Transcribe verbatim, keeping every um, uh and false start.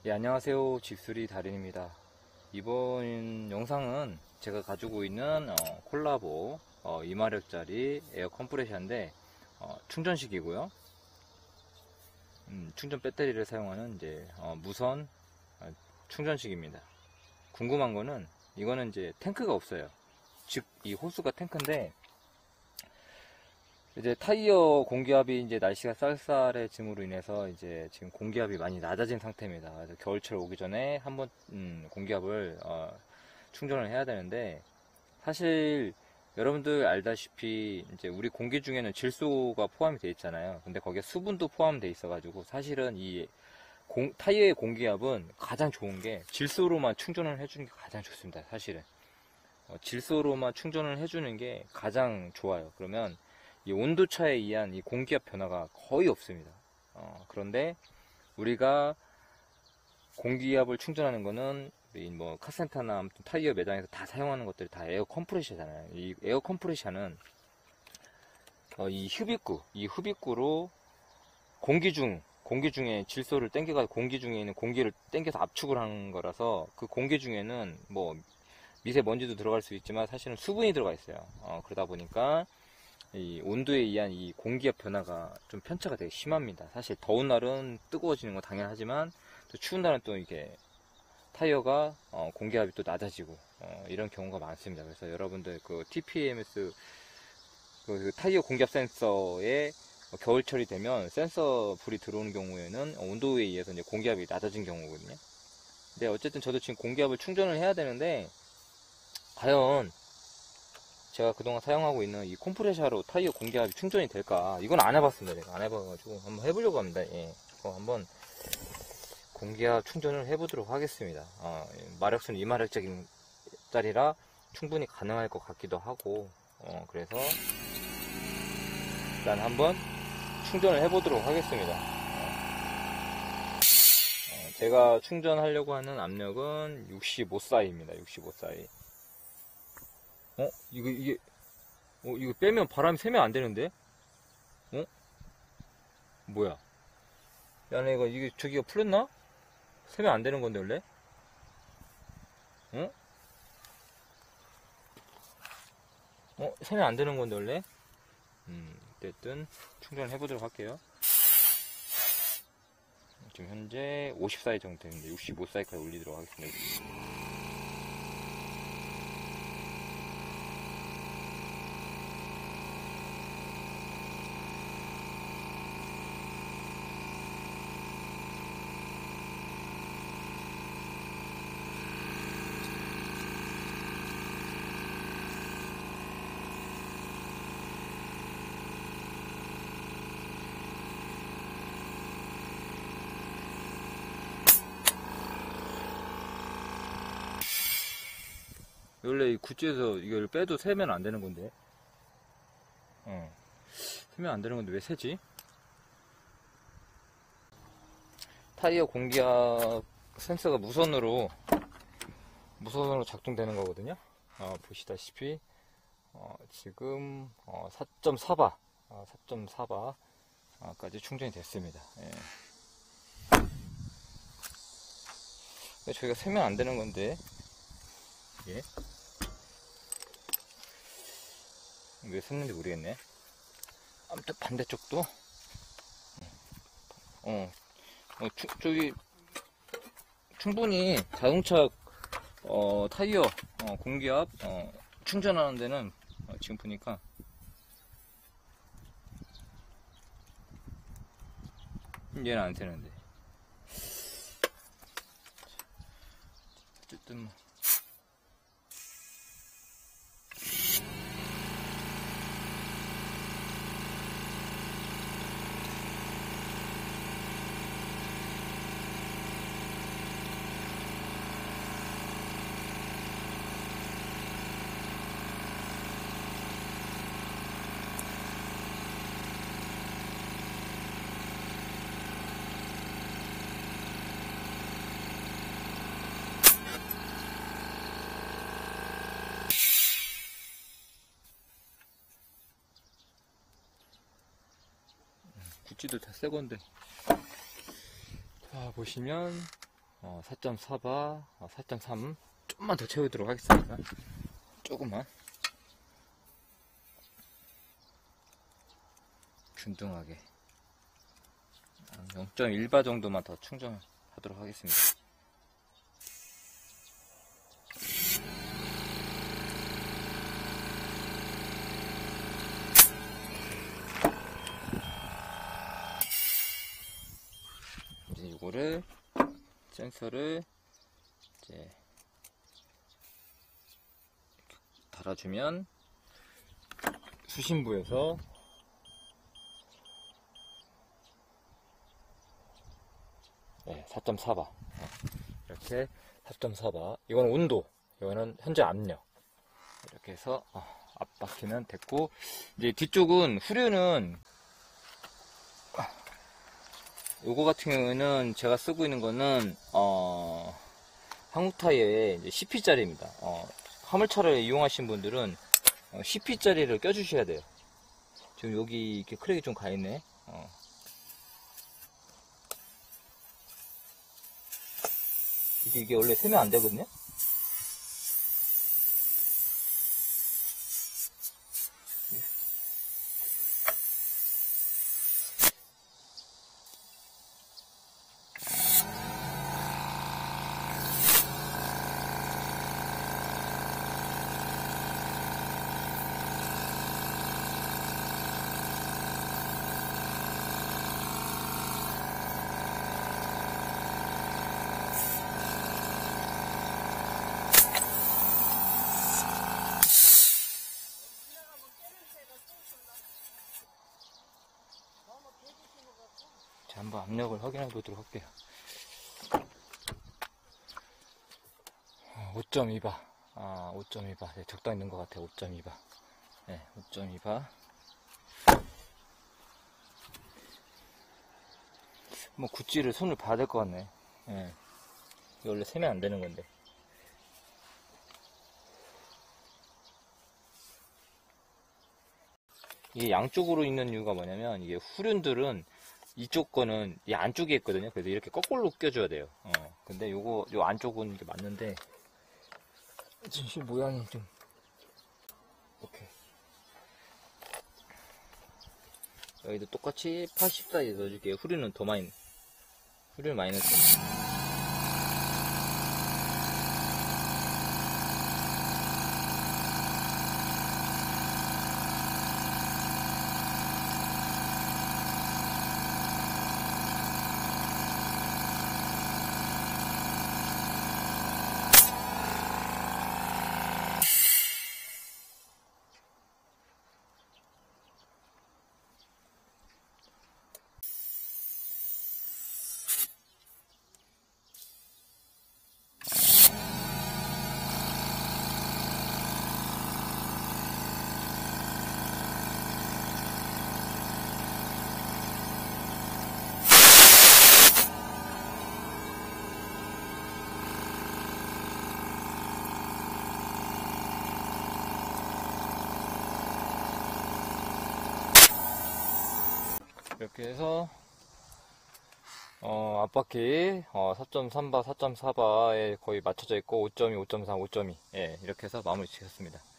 예, 안녕하세요. 집수리 달인입니다. 이번 영상은 제가 가지고 있는 어, 콜라보 어, 이 마력짜리 에어 컴프레셔인데 어, 충전식이고요. 음, 충전 배터리를 사용하는 이제 어, 무선 어, 충전식입니다. 궁금한 거는 이거는 이제 탱크가 없어요. 즉 이 호스가 탱크인데 이제 타이어 공기압이 이제 날씨가 쌀쌀해짐으로 인해서 이제 지금 공기압이 많이 낮아진 상태입니다. 그래서 겨울철 오기 전에 한번 음, 공기압을 어, 충전을 해야 되는데, 사실 여러분들 알다시피 이제 우리 공기 중에는 질소가 포함이 되어 있잖아요. 근데 거기에 수분도 포함되어 있어가지고 사실은 이 공, 타이어의 공기압은 가장 좋은 게 질소로만 충전을 해주는 게 가장 좋습니다. 사실은 어, 질소로만 충전을 해주는 게 가장 좋아요. 그러면 이 온도차에 의한 이 공기압 변화가 거의 없습니다. 어, 그런데 우리가 공기압을 충전하는 거는 뭐 카센터나 아무튼 타이어 매장에서 다 사용하는 것들이 다 에어 컴프레셔잖아요. 이 에어 컴프레셔는 어, 이 흡입구, 이 흡입구로 공기 중 공기 중에 질소를 땡겨가지고 공기 중에 있는 공기를 땡겨서 압축을 하는 거라서, 그 공기 중에는 뭐 미세먼지도 들어갈 수 있지만 사실은 수분이 들어가 있어요. 어, 그러다 보니까 이 온도에 의한 이 공기압 변화가 좀 편차가 되게 심합니다. 사실 더운 날은 뜨거워지는 건 당연하지만 또 추운 날은 또 이게 타이어가 어, 공기압이 또 낮아지고 어, 이런 경우가 많습니다. 그래서 여러분들 그 티피엠에스 그 타이어 공기압 센서에 어, 겨울철이 되면 센서 불이 들어오는 경우에는 온도에 의해서 이제 공기압이 낮아진 경우거든요. 근데 어쨌든 저도 지금 공기압을 충전을 해야 되는데, 과연 제가 그동안 사용하고 있는 이 컴프레셔로 타이어 공기압이 충전이 될까? 이건 안 해봤습니다. 내가 안 해봐가지고 한번 해보려고 합니다. 예. 어, 한번 공기압 충전을 해보도록 하겠습니다. 어, 마력수는 이 마력짜리 짜리라 충분히 가능할 것 같기도 하고, 어, 그래서 일단 한번 충전을 해보도록 하겠습니다. 어, 어, 제가 충전하려고 하는 압력은 육십오 사이입니다. 육십오 사이. 어? 이거, 이게, 어, 이거 빼면 바람이 새면 안 되는데? 어? 뭐야? 야, 나 이거, 이게, 저기가 풀렸나? 새면 안 되는 건데, 원래? 어? 어? 새면 안 되는 건데, 원래? 음, 어쨌든, 충전을 해보도록 할게요. 지금 현재 오십 사이 정도 되는데, 육십오 사이까지 올리도록 하겠습니다. 원래 이 굿즈에서 이걸 빼도 새면 안 되는 건데, 어, 새면 안 되는 건데 왜 새지? 타이어 공기압 센서가 무선으로 무선으로 작동되는 거거든요. 어, 보시다시피 어, 지금 어, 사 점 사 바 어, 사 점 사 바까지 충전이 됐습니다. 예. 저희가 새면 안 되는 건데, 예? 왜 샜는지 모르겠네. 아무튼 반대쪽도 어, 어 추, 저기 충분히 자동차 어, 타이어 어, 공기압 어, 충전하는 데는 어, 지금 보니까 얘는 안 새는데, 어쨌든 뭐. 구찌도 다 새건데. 자, 보시면 어, 사 점 사 바, 어, 사 점 삼 좀만 더 채우도록 하겠습니다. 조금만 균등하게 영 점 일 바 정도만 더 충전하도록 하겠습니다. 이제 이거를 센서를 이제 달아주면 수신부에서 네, 사 점 사 바 이렇게 사 점 사 바 이거는 온도, 이거는 현재 압력 이렇게 해서 어, 앞바퀴는 됐고, 이제 뒤쪽은 후륜은 요거 같은 경우에는 제가 쓰고 있는 거는 어, 한국 타이어의 십 피짜리입니다. 어, 화물차를 이용하신 분들은 어, 십 피짜리를 껴주셔야 돼요. 지금 여기 이렇게 크랙이 좀 가있네. 어. 이게, 이게 원래 세면 안 되거든요. 자, 한번 압력을 확인해 보도록 할게요. 오 점 이 바. 아, 오 점 이 바. 네, 적당히 있는 것 같아요. 오 점 이 바. 네, 오 점 이 바. 뭐, 구찌를 손을 봐야 될 것 같네. 네. 이거 원래 세면 안 되는 건데. 이게 양쪽으로 있는 이유가 뭐냐면, 이게 후륜들은 이쪽 거는 이 안쪽에 있거든요. 그래서 이렇게 거꾸로 껴줘야 돼요. 어. 근데 요거, 요 안쪽은 이게 맞는데, 지금 모양이 좀, 오케이. 여기도 똑같이 팔십 사이즈 넣어줄게요. 후륜은 더 많이, 후륜 많이 넣을게요. 이렇게 해서 어, 앞바퀴 어, 사 점 삼 바, 사 점 사 바에 거의 맞춰져 있고 오 점 이, 오 점 삼, 오 점 이 예, 이렇게 해서 마무리 지었습니다.